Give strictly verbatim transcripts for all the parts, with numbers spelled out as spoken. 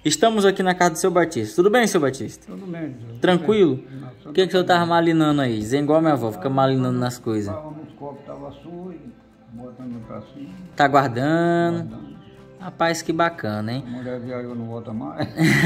Estamos aqui na casa do seu Batista. Tudo bem, seu Batista? Tudo bem. Tranquilo? Não, O que, que o senhor tava malinando aí? Zé igual minha avó, fica malinando nas coisas. Tava nos copos, tava sujo, botando pra cima. Tá guardando? Guardando. Rapaz, que bacana, hein? A mulher viajou, não volta mais.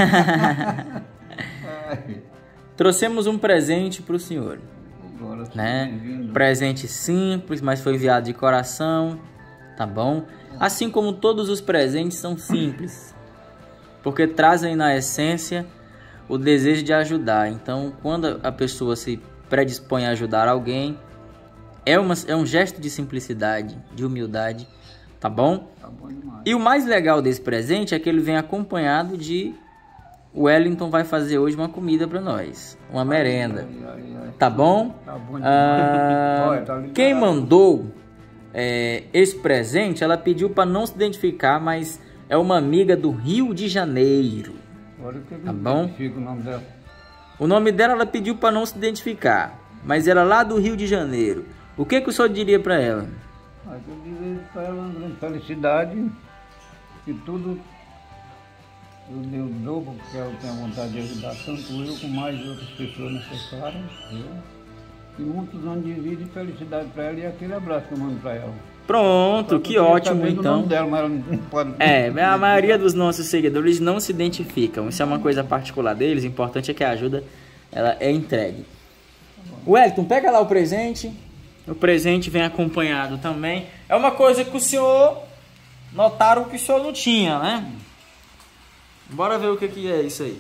Trouxemos um presente pro senhor, Agora, né? bem-vindo. Presente simples, mas foi enviado de coração, tá bom? Assim como todos os presentes são simples, porque trazem na essência o desejo de ajudar. Então, quando a pessoa se predispõe a ajudar alguém, é, uma, é um gesto de simplicidade, de humildade, tá bom? Tá bom demais. E o mais legal desse presente é que ele vem acompanhado de... O Wellington vai fazer hoje uma comida para nós, uma merenda, Ai, ai, ai. tá bom? Tá bom demais. Ah, Olha, tá liberado. quem mandou é, esse presente, ela pediu para não se identificar, mas é uma amiga do Rio de Janeiro. Olha o que Tá bom? Fica o nome dela. O nome dela ela pediu para não se identificar, mas ela é lá do Rio de Janeiro. O que, que o senhor diria para ela? Mas eu digo para ela uma grande felicidade, que tudo eu deu dobro, porque ela tem a vontade de ajudar tanto eu como mais outras pessoas necessárias. Viu? E muitos anos de vida e felicidade para ela, e aquele abraço que eu mando para ela. Pronto, que ótimo O então. nome dela, mas ela não pode... É, a maioria dos nossos seguidores não se identificam. Isso é uma coisa particular deles. O importante é que a ajuda ela é entregue. Wellington, pega lá o presente. O presente vem acompanhado também. É uma coisa que o senhor notaram que o senhor não tinha, né? Bora ver o que, que é isso aí.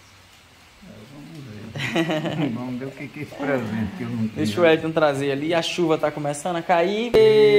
Vamos ver o que que é esse presente que eu não tenho. Deixa o Wellington trazer ali. A chuva tá começando a cair.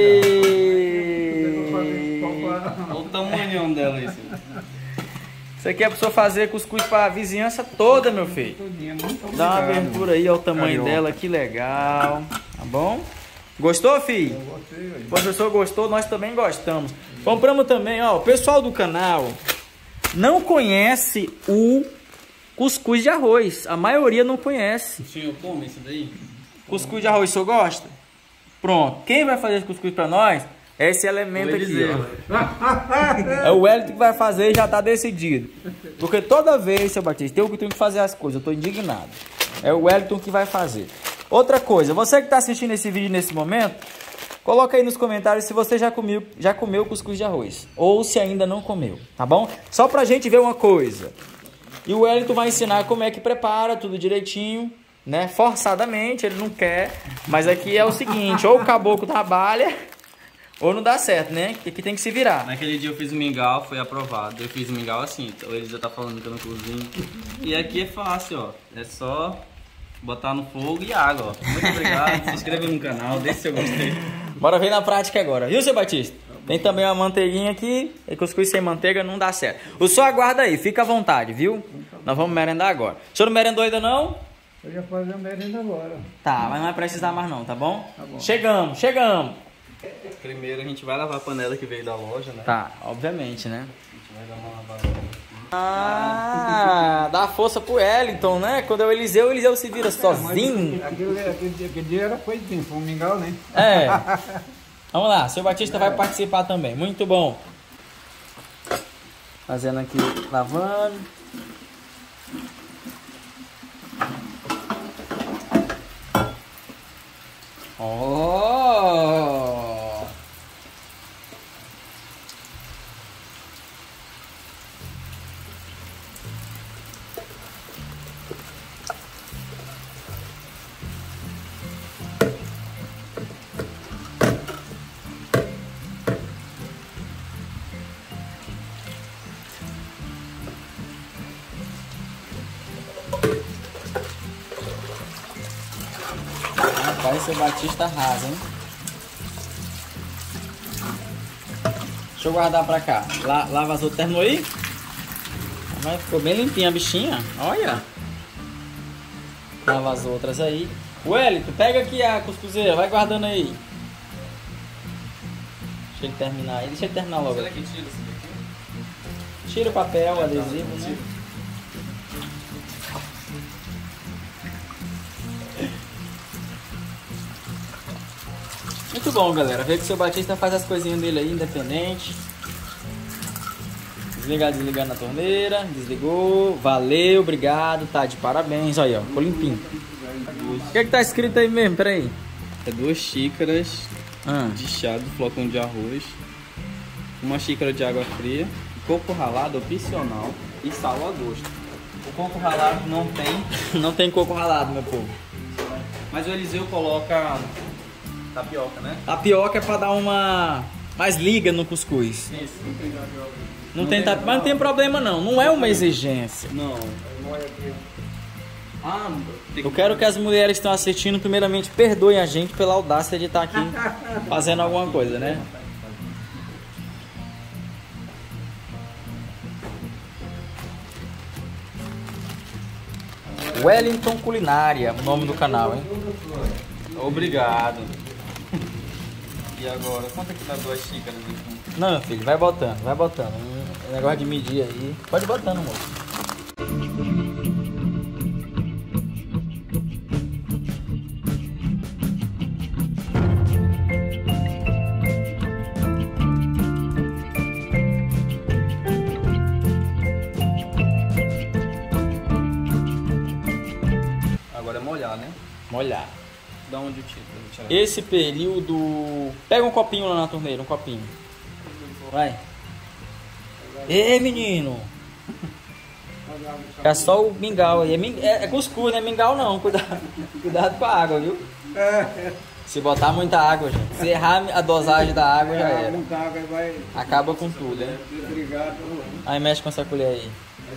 Olha o tamanhão dela isso. Isso aqui é pra pessoa fazer cuscuz pra vizinhança toda, meu filho. Muito Dá uma obrigado. abertura aí, olha o tamanho Carioca. dela, que legal. Tá bom? Gostou, filho? Eu gostei, aí. O professor gostou, nós também gostamos. Compramos também, ó, o pessoal do canal não conhece o cuscuz de arroz. A maioria não conhece. O senhor come isso daí? Cuscuz de arroz, o senhor gosta? Pronto. Quem vai fazer esse cuscuz pra nós é esse elemento aqui, ó. É o Wellington que vai fazer e já tá decidido. Porque toda vez, seu Batista, eu que tenho que fazer as coisas, eu tô indignado. É o Wellington que vai fazer. Outra coisa, você que tá assistindo esse vídeo nesse momento, coloca aí nos comentários se você já comeu, já comeu cuscuz de arroz. Ou se ainda não comeu, tá bom? Só pra gente ver uma coisa. E o Wellington vai ensinar como é que prepara tudo direitinho, né? Forçadamente, ele não quer. Mas aqui é o seguinte, ou o caboclo trabalha, ou não dá certo, né? Que aqui tem que se virar. Naquele dia eu fiz o mingau, foi aprovado. Eu fiz o mingau assim, então eles já tá falando que eu não cozinho. E aqui é fácil, ó. É só botar no fogo e água, ó. Muito obrigado. Se inscreva no canal, deixa seu gostei. Bora ver na prática agora, viu, seu Batista? Tem também uma manteiguinha aqui, e cuscuz sem manteiga não dá certo. O senhor aguarda aí, fica à vontade, viu? Nós vamos merendar agora. O senhor não merendou ainda não? Eu já fazer a merenda agora. Tá, mas não vai precisar mais não, tá bom? Tá bom. Chegamos, chegamos. Primeiro a gente vai lavar a panela que veio da loja, né? Tá, obviamente, né? A gente vai dar uma lavada. Ah, dá força pro Wellington, né? Quando é o Eliseu, o Eliseu se vira sozinho. Mas Aquele, aquele, dia- aquele dia era coisinho, foi um mingau, né? É. Vamos lá, seu Batista vai participar também. Muito bom. Fazendo aqui, lavando. Oh! Rapaz, seu Batista arrasa, hein? Deixa eu guardar pra cá. La lava as outras. Terminou aí? Mas ficou bem limpinha a bichinha. Olha. Lava as outras aí. Wellington, pega aqui a cuscuzeira. Vai guardando aí. Deixa ele terminar aí. Deixa ele terminar logo. Será que tira isso daqui? Tira o papel, o adesivo, né? Muito bom, galera. Vê que o seu Batista faz as coisinhas dele aí, independente. Desligar, desligando na torneira. Desligou. Valeu, obrigado. Tá de parabéns. Olha aí, ó. Ficou limpinho. O que é que tá escrito aí mesmo? Pera aí. É duas xícaras Ah. de chá do flocão de arroz, uma xícara de água fria, coco ralado opcional e sal a gosto. O coco ralado não tem, Não tem coco ralado, meu povo. mas o Eliseu coloca tapioca, né? Tapioca é pra dar uma mais liga no cuscuz. Isso. Não, tem tapioca, mas não tem problema não. Não é uma exigência. Não. Ah, tem Eu quero que as mulheres que estão assistindo, primeiramente, perdoem a gente pela audácia de estar aqui fazendo alguma coisa, né? Wellington Culinária, o nome do canal, hein? Obrigado. E agora, quanto é que dá duas xícaras aqui? Não, meu filho, vai botando, vai botando. Um negócio de medir aí. Pode ir botando, moço. Agora é molhar, né? Molhar. Da onde o título? Esse período... Pega um copinho lá na torneira, um copinho. Vai. Ei, menino. É só o mingau aí. É, ming... é, é cuscuz, não é mingau não. Cuidado, cuidado com a água, viu? Se botar muita água, gente. Se errar a dosagem da água, já era. Muita água vai. Acaba com tudo, hein? Obrigado. Aí mexe com essa colher aí.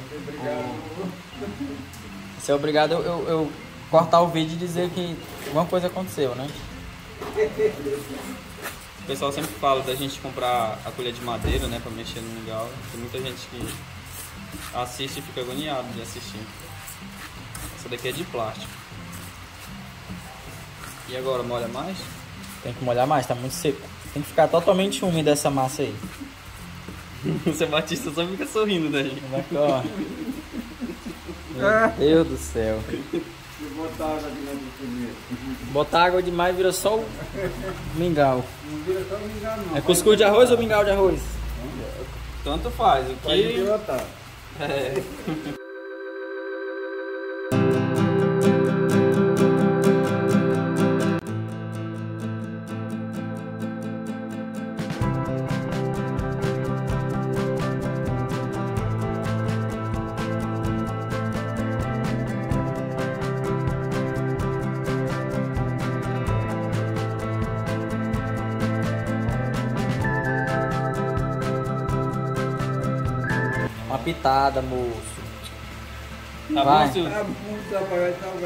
Se é obrigado eu, eu, eu cortar o vídeo e dizer que alguma coisa aconteceu, né? O pessoal sempre fala da gente comprar a colher de madeira, né, pra mexer no mingau. Tem muita gente que assiste e fica agoniado de assistir. Essa daqui é de plástico. E agora, molha mais? Tem que molhar mais, tá muito seco. Tem que ficar totalmente úmida essa massa aí. O Seu Batista só fica sorrindo daí. Vai aqui, ó. Meu Deus do céu. Botar água aqui na primeiro. Botar água demais vira só o mingau. Não vira só mingau, não. É cuscuz de arroz ou mingau de arroz? Tanto faz. O Pode que... botar. É. Uma pitada, moço. Tá Vai. bom, Silvio? Tá muito trabalhado, tá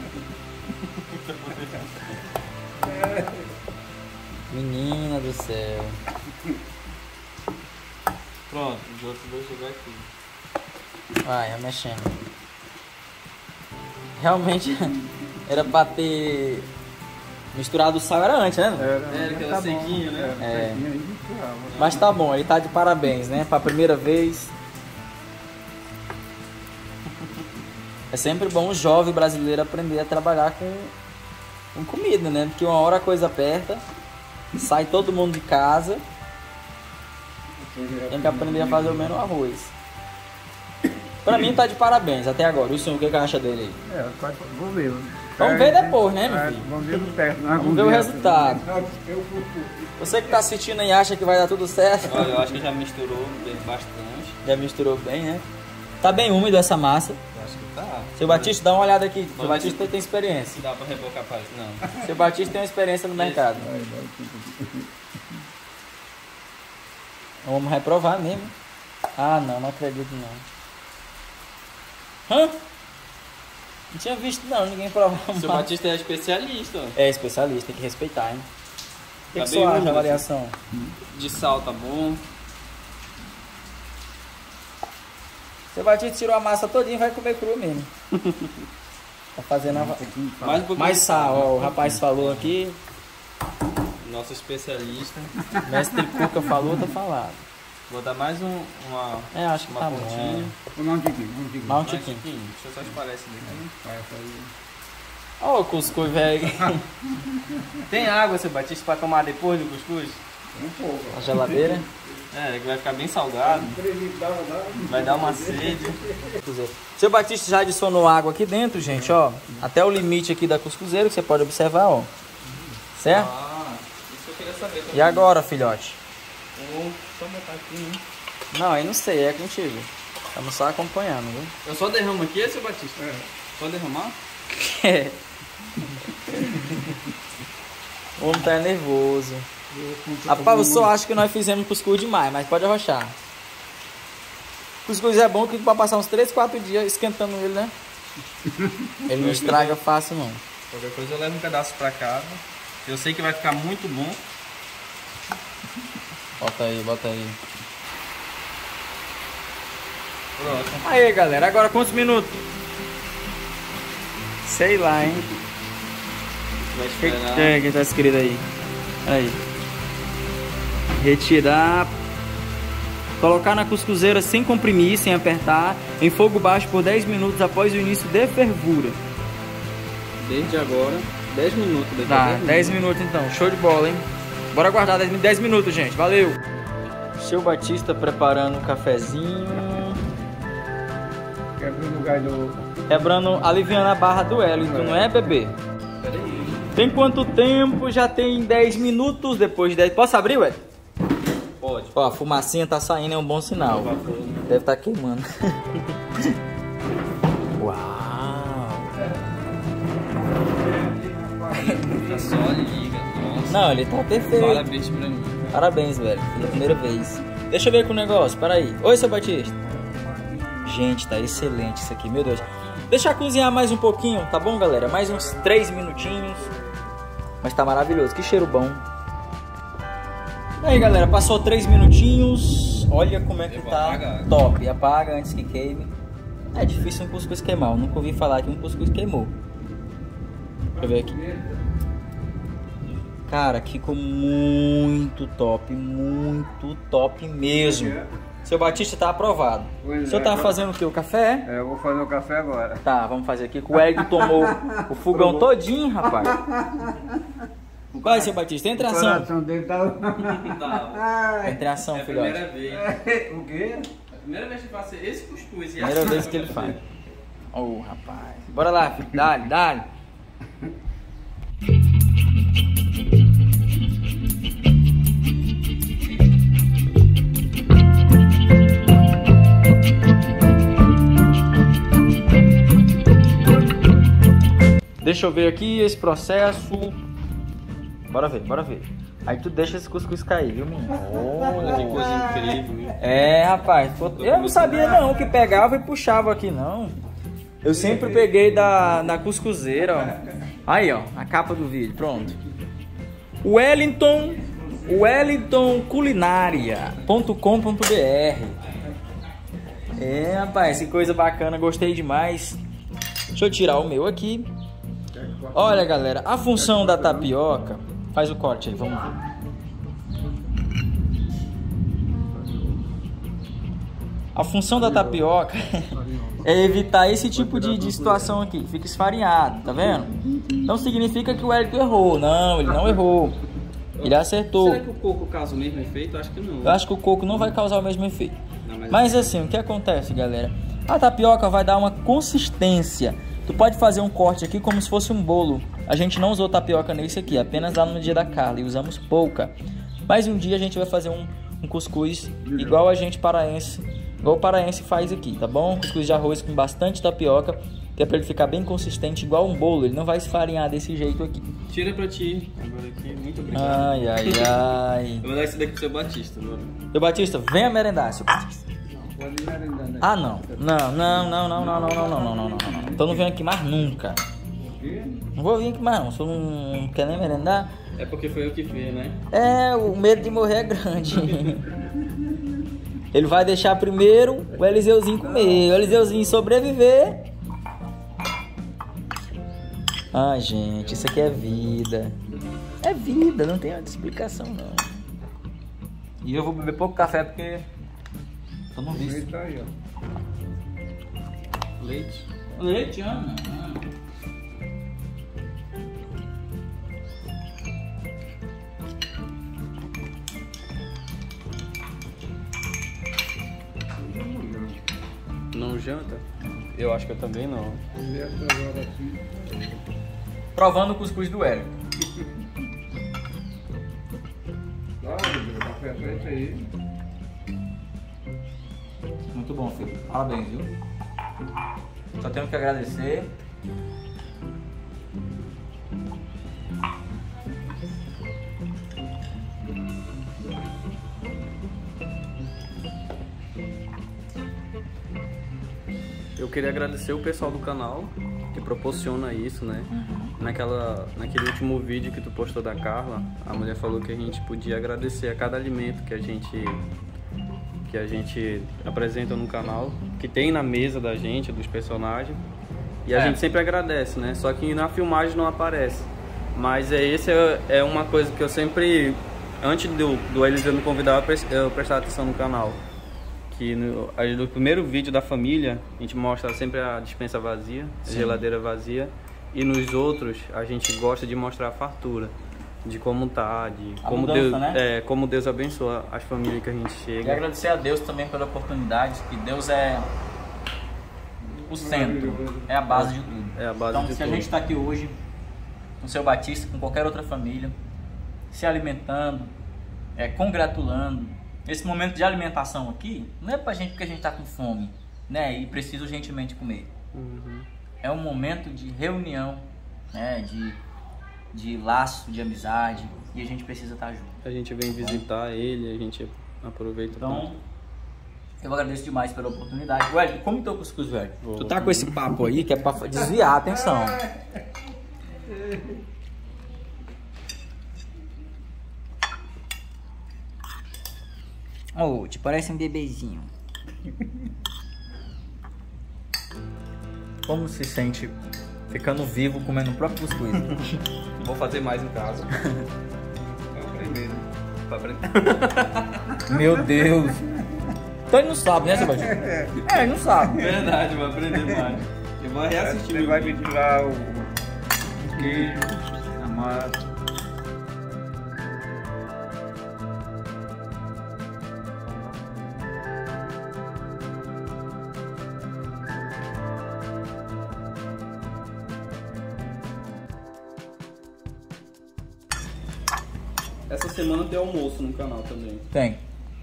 bom. Menina do céu. Pronto, os outros dois chegar aqui. Vai, vai mexendo. Realmente era pra ter misturado o sal, era antes, né? Era, Era aquela sequinha, né? É. sequinha aí, misturava. Mas tá bom, ele tá de parabéns, né? Pra primeira vez. É sempre bom o jovem brasileiro aprender a trabalhar com, com comida, né? Porque uma hora a coisa aperta, sai todo mundo de casa, tem que aprender a fazer o menos arroz. Pra mim tá de parabéns até agora. E o senhor, o que que acha dele aí? É, pode- vou ver. Vamos ver depois, né, meu É, filho? Vamos ver no perto. Vamos ver o resultado. Eu fui. Você que tá assistindo aí acha que vai dar tudo certo? Olha, eu acho que já misturou bem bastante. Já misturou bem, né? Tá bem úmido essa massa. Eu acho que tá. Seu Batista, dá uma olhada aqui. Seu Vamos Batista ver tem experiência. Se dá pra rebocar para isso, não. Seu Batista tem uma experiência no mercado. Vamos reprovar mesmo. Ah, não, não acredito não. Hã? Não tinha visto não, ninguém provar O Seu mais. Batista é especialista, ó. É especialista, tem que respeitar, hein? O que, Tá que bem você acha úmido, a avaliação? De sal tá bom. Seu Batista tirou a massa todinha e vai comer cru mesmo. Tá fazendo a... Mais um pouquinho Mais de sal, ó, o rapaz falou aqui. Nosso especialista. Mestre Cuca falou, tá falado. Vou dar mais um, uma, É, acho que uma tá pontinha. bom. Vamos um tiquinho, vamos um tiquinho. Mal um Mais um tiquinho. tiquinho. Deixa eu só espalhar esse daqui. Vai, vai. Ó o cuscuz, velho. Tem água, Seu Batista, pra tomar depois do cuscuz? Um pouco. A geladeira. É, que vai ficar bem salgado. Vai dar uma sede. Seu Batista já adicionou água aqui dentro, gente, ó. Até o limite aqui da cuscuzeira, que você pode observar, ó. Certo? Ah, isso eu queria saber também. E agora, filhote? Vou só botar aqui, né? Não, aí não sei, é contigo. Estamos só acompanhando, viu? Eu só derramo aqui, seu Batista? É. Só derramar? É. O homem tá nervoso. Rapaz, eu só acho que nós fizemos cuscuz demais, mas pode arrochar. Cuscuz é bom que pode passar uns três, quatro dias esquentando ele, né? Ele não estraga fácil, não. Qualquer coisa eu levo um pedaço pra casa. Eu sei que vai ficar muito bom. Bota aí, bota aí. Pronto. Aí, galera, agora quantos minutos? Sei lá, hein? Vai O que, esperar. que é que tá escrito aí? Aí. Retirar. Colocar na cuscuzeira sem comprimir, sem apertar, em fogo baixo por dez minutos após o início de fervura. Desde agora, dez minutos. Daqui a Tá, dez dez minutos então. Show de bola, hein? Bora aguardar dez minutos, gente. Valeu! Seu Batista preparando um cafezinho. Quebra o lugar do... Quebrando, aliviando a barra do Wellington, não é, bebê? Peraí. Tem quanto tempo? Já tem dez minutos depois de dez. Posso abrir, Wellington? Pode. Ó, a fumacinha tá saindo, é um bom sinal. Deve estar queimando. Uau! Tá só liga. Nossa. Não, ele tá perfeito. Parabéns pra mim. Parabéns, velho. Pela primeira vez. Deixa eu ver com o negócio, peraí. Oi, seu Batista. Gente, tá excelente isso aqui, meu Deus. Deixa cozinhar mais um pouquinho, tá bom, galera? Mais uns três minutinhos. Mas tá maravilhoso, que cheiro bom. Aí, galera, passou três minutinhos. Olha como é que tá top. Apaga antes que queime. É difícil um cuscuz queimar. Eu nunca ouvi falar que um cuscuz queimou. Deixa eu ver aqui. Cara, ficou muito top. Muito top mesmo. Seu Batista tá aprovado. Pois o senhor é, tá agora... fazendo o que? O café? É, eu vou fazer o café agora. Tá, vamos fazer aqui. Que o Eric tomou o fogão todinho, rapaz. Vai, seu Batista, entra em O ação. coração dele tá... Tá. Entra em ação, É a filhote. primeira vez. O quê? É a primeira vez que faço esse cuscuz. E Primeira assim vez que ele faz. Ô, rapaz. Bora lá, filho. Dá-lhe, dá-lhe. Deixa eu ver aqui esse processo. Bora ver, bora ver. Aí tu deixa esse cuscuz cair, viu, menino? Olha que coisa incrível, viu? É, rapaz. Eu não sabia não que pegava e puxava aqui, não. Eu sempre peguei da, da cuscuzeira, ó. Aí, ó, a capa do vídeo, pronto. Wellington, wellington culinária ponto com ponto b r. É, rapaz, que coisa bacana, gostei demais. Deixa eu tirar o meu aqui. Olha, galera, a função da tapioca... Faz o corte aí, vamos ver. A função da tapioca é evitar esse tipo de, de situação aqui. Fica esfarinhado, tá vendo? Não significa que o Érico errou. Não, ele não errou. Ele acertou. Será que o coco causa o mesmo efeito? Eu acho que não. Eu acho que o coco não vai causar o mesmo efeito. Não, mas... Mas assim, o que acontece, galera? A tapioca vai dar uma consistência. Tu pode fazer um corte aqui como se fosse um bolo. A gente não usou tapioca nesse aqui, apenas lá no dia da Carla, e usamos pouca. Mas um dia a gente vai fazer um, um cuscuz igual a gente paraense, igual o paraense faz aqui, tá bom? Cuscuz de arroz com bastante tapioca, que é pra ele ficar bem consistente, igual um bolo. Ele não vai esfarinhar desse jeito aqui. Tira pra ti, agora aqui, muito obrigado. Ai, ai, ai. Vou mandar isso daqui pro seu Batista, mano. Seu Batista, venha merendar, seu Batista. Pode merendar, né? Ah, não. Não, não, não, não, não, não, não, não, não, não, não. Então não venho aqui mais nunca. Não vou vir aqui mais não. Se eu não quer nem merendar. É porque foi eu que fiz, né? É, o medo de morrer é grande. Ele vai deixar primeiro o Eliseuzinho comer, o Eliseuzinho sobreviver. Ai, gente, isso aqui é vida. É vida, não tem outra explicação não. E eu vou beber pouco café porque tô no vício. Eita aí, ó. Leite. Leite, Ana. Eu acho que eu também não. E essa agora assim. Provando o cuscuz do Hélio. Claro, meu café é isso aí. Muito bom, filho. Parabéns, viu? Só tenho que agradecer. Eu queria agradecer o pessoal do canal que proporciona isso, né? Naquela, naquele último vídeo que tu postou da Carla, a mulher falou que a gente podia agradecer a cada alimento que a gente que a gente apresenta no canal, que tem na mesa da gente, dos personagens. E a É. gente sempre agradece, né? Só que na filmagem não aparece. Mas é, esse é, é uma coisa que eu sempre, antes do, do Eliseu me convidar, eu pres- eu prestar atenção no canal. Que no, aí no primeiro vídeo da família, a gente mostra sempre a despensa vazia, a Sim. geladeira vazia. E nos outros, a gente gosta de mostrar a fartura. De como tá, de A como, mudança, Deus, né? é, como Deus abençoa as famílias que a gente E chega. agradecer a Deus também pela oportunidade, que Deus é o centro, é a base de tudo. É a base então, de se a tudo. gente está aqui hoje, com o seu Batista, com qualquer outra família, se alimentando, é, congratulando, esse momento de alimentação aqui, não é pra gente porque a gente tá com fome, né, e precisa urgentemente comer. Uhum. É um momento de reunião, né, de, de laço, de amizade, e a gente precisa estar junto. A gente vem visitar ele, a gente aproveita. Então, eu agradeço demais pela oportunidade. Ué, como teu cuscuz, velho? Vou- Tu tá com esse papo aí que é pra desviar a atenção. Oh, te parece um bebezinho. Como se sente ficando vivo comendo o próprio cuscuz? Vou fazer mais em casa. Tá aprendendo. Pra aprender. Meu Deus. Então ele não sabe, né, Sebastião? É, ele não sabe. Verdade, vou aprender mais. Eu vou reassistir Você meu vai vídeo. misturar o, o queijo, a massa. Essa semana tem almoço no canal também. Tem.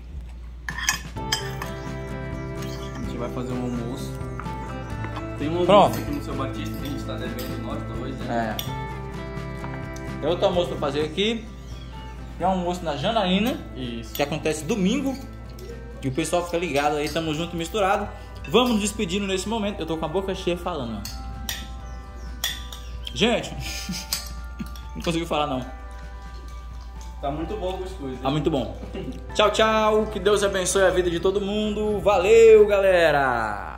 A gente vai fazer um almoço. Tem um almoço Pronto. aqui no Seu Batista que a gente tá devendo nós dois, né? É. Tem outro almoço pra fazer aqui. Tem um almoço na Janaína, Isso. que acontece domingo. E o pessoal fica ligado aí, tamo junto e misturado. Vamos nos despedindo nesse momento. Eu tô com a boca cheia falando, ó. Gente, não conseguiu falar não. Tá muito bom o cuscuz. Tá muito bom. Tchau, tchau. Que Deus abençoe a vida de todo mundo. Valeu, galera.